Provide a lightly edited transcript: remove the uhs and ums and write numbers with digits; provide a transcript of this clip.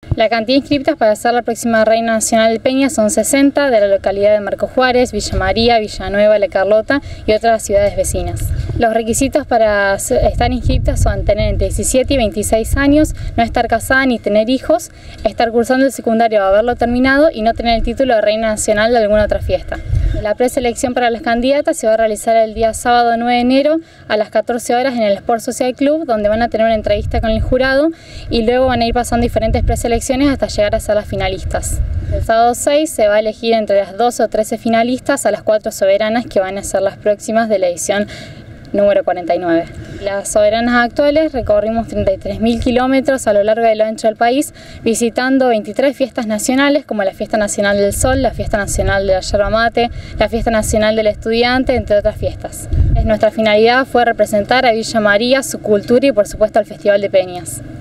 La cantidad de inscriptas para ser la próxima Reina Nacional del Peña son 60 de la localidad de Marcos Juárez, Villa María, Villanueva, La Carlota y otras ciudades vecinas. Los requisitos para estar inscriptas son tener entre 17 y 26 años, no estar casada ni tener hijos, estar cursando el secundario o haberlo terminado y no tener el título de Reina Nacional de alguna otra fiesta. La preselección para las candidatas se va a realizar el día sábado 9 de enero a las 14 horas en el Sport Social Club, donde van a tener una entrevista con el jurado y luego van a ir pasando diferentes preselecciones hasta llegar a ser las finalistas. El sábado 6 se va a elegir entre las 12 o 13 finalistas a las 4 soberanas que van a ser las próximas de la edición número 49. Las soberanas actuales recorrimos 33.000 kilómetros a lo largo y lo ancho del país, visitando 23 fiestas nacionales como la Fiesta Nacional del Sol, la Fiesta Nacional de la Yerba Mate, la Fiesta Nacional del Estudiante, entre otras fiestas. Nuestra finalidad fue representar a Villa María, su cultura y por supuesto al Festival de Peñas.